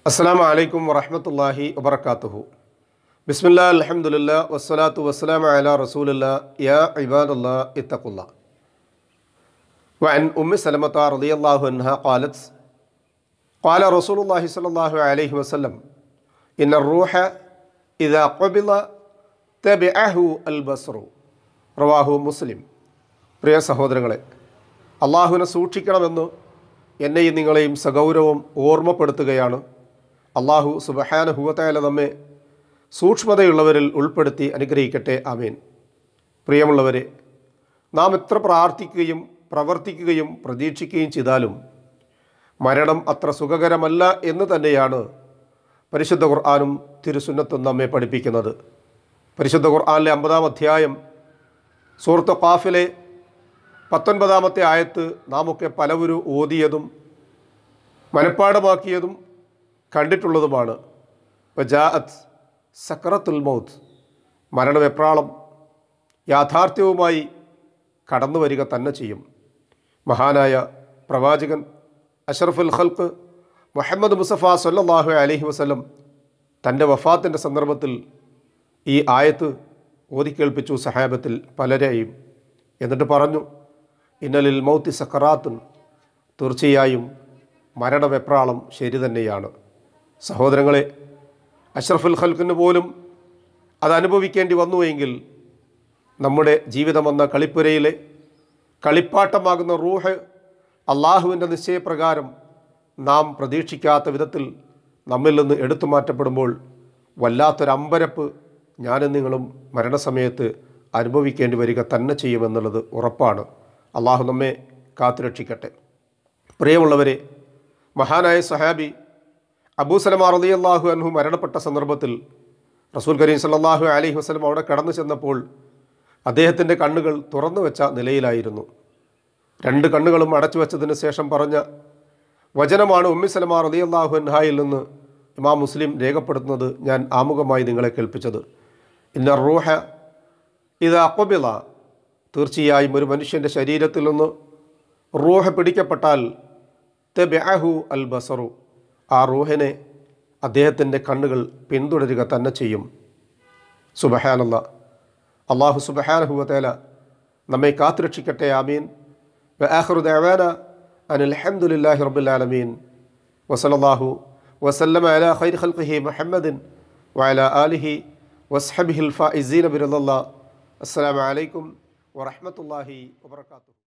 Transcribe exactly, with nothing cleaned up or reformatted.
അസ്സലാമു അലൈക്കും വറഹ്മത്തുള്ളാഹി വബറകാതുഹു. ബിസ്മില്ലാഹി അൽഹംദുലില്ലാഹി വസ്സലാത്തു വസ്സലാമു അലാ റസൂലില്ലാഹി യാ ഇബാദല്ലാഹി ഇത്തഖുല്ലാഹ്. വഅൻ ഉമ്മി സലമത റളിയല്ലാഹു അൻഹാ ഖാലത് ഖാല റസൂലുള്ളാഹി സ്വല്ലല്ലാഹു അലൈഹി വസല്ലം ഇന്ന റൂഹ ഇദാ ഖബില തബിഅഹു അൽ ബസ്റു. റവാഹു മുസ്ലിം. പ്രിയ സഹോദരങ്ങളെ, അള്ളാഹുവിനെ സൂക്ഷിക്കണമെന്ന് എന്നെയും നിങ്ങളെയും സഗൗരവം ഓർമ്മപ്പെടുത്തുകയാണ്. അള്ളാഹു സുബ്ഹാനഹു വ തആല നമ്മെ സൂക്ഷ്മതയുള്ളവരിൽ ഉൾപ്പെടുത്തി അനുഗ്രഹിക്കട്ടെ. ആമീൻ. പ്രിയമുള്ളവരെ, നാം എത്ര പ്രാർത്ഥിക്കുകയും പ്രവർത്തിക്കുകയും പ്രതീക്ഷിക്കുകയും ചെയ്താലും മരണം അത്ര സുഖകരമല്ല എന്ന് തന്നെയാണ് പരിശുദ്ധ ഖുർആനും തിരുസുന്നത്തും നമ്മെ പഠിപ്പിക്കുന്നത്. പരിശുദ്ധ ഖുർആനിലെ അമ്പതാം അധ്യായം സൂറത്ത് ഖാഫിലെ പത്തൊൻപതാമത്തെ ആയത്ത് നാമൊക്കെ പലവരും ഓതിയതും മനഃപ്പാടമാക്കിയതും കണ്ടിട്ടുള്ളതുമാണ്. വജാഅത്ത് സക്രത്തുൽ മൗത്ത്, മരണവെപ്രാളം യാഥാർത്ഥ്യവുമായി കടന്നു വരിക തന്നെ ചെയ്യും. മഹാനായ പ്രവാചകൻ അഷ്റഫുൽ ഖൽഖ് മുഹമ്മദ് മുസ്തഫ സ്വല്ലല്ലാഹു അലൈഹി വസല്ലം തൻ്റെ വഫാത്തിൻ്റെ സന്ദർഭത്തിൽ ഈ ആയത്ത് ഓതിക്കേൾപ്പിച്ചു സഹാബത്തിൽ പലരെയും. എന്നിട്ട് പറഞ്ഞു, ഇന്നലിൽ മൗത്തി സക്കറാത്തുൻ, തീർച്ചയായും മരണവെപ്രാളം ശരി തന്നെയാണ്. സഹോദരങ്ങളെ, അഷ്റഫുൽ ഖൽഖിന് പോലും അത് അനുഭവിക്കേണ്ടി വന്നുവെങ്കിൽ നമ്മുടെ ജീവിതമെന്ന കളിപ്പുരയിലെ കളിപ്പാട്ടമാകുന്ന റൂഹ് അള്ളാഹുവിൻ്റെ നിശ്ചയപ്രകാരം നാം പ്രതീക്ഷിക്കാത്ത വിധത്തിൽ നമ്മിൽ നിന്ന് എടുത്തു മാറ്റപ്പെടുമ്പോൾ വല്ലാത്തൊരമ്പരപ്പ് ഞാനും നിങ്ങളും മരണസമയത്ത് അനുഭവിക്കേണ്ടി വരിക തന്നെ ചെയ്യുമെന്നുള്ളത് ഉറപ്പാണ്. അള്ളാഹു നമ്മെ കാത്തുരക്ഷിക്കട്ടെ. പ്രിയമുള്ളവരെ, മഹാനായ സഹാബി അബൂ സലമ റളിയല്ലാഹു അൻഹു മരണപ്പെട്ട സന്ദർഭത്തിൽ റസൂൽ കരീം സല്ലല്ലാഹു അലൈഹി വസല്ലം അവിടെ കടന്നു ചെന്നപ്പോൾ അദ്ദേഹത്തിൻ്റെ കണ്ണുകൾ തുറന്നു വെച്ച നിലയിലായിരുന്നു. രണ്ട് കണ്ണുകളും അടച്ചു വെച്ചതിന് ശേഷം പറഞ്ഞ വചനമാണ് ഉമ്മി സലമ റളിയല്ലാഹു അൻഹായിൽ നിന്ന് ഇമാം മുസ്ലിം രേഖപ്പെടുത്തുന്നത് ഞാൻ ആമുഖമായി നിങ്ങളെ കേൾപ്പിച്ചത്. ഇന്ന റൂഹ ഇദാ ഖുബില, തീർച്ചയായും ഒരു മനുഷ്യൻ്റെ ശരീരത്തിൽ നിന്ന് റൂഹ് പിടിക്കപ്പെട്ടാൽ തബിഅഹു അൽ ബസറു, ആ റൂഹിനെ അദ്ദേഹത്തിൻ്റെ കണ്ണുകൾ പിന്തുടരുക തന്നെ ചെയ്യും. സുബ്ഹാനല്ലാഹ്. അല്ലാഹു സുബ്ഹാനഹു വ തആല നമ്മെ കാത്തുരക്ഷിക്കട്ടെ. ആമീൻ. വ ആഖിറു ദഅവാന അനിൽ ഹംദുലില്ലാഹി റബ്ബിൽ ആലമീൻ. വസല്ലല്ലാഹു വസല്ലമ അലാ ഖൈരി ഖൽഖിഹി മുഹമ്മദിൻ വഅലാ ആലിഹി വസ്ഹബിഹിൽ ഫായിസീന ബിറളില്ലാഹ്. അസ്സലാമു അലൈക്കും വറഹ്മത്തുള്ളാഹി വബറകാതുഹു.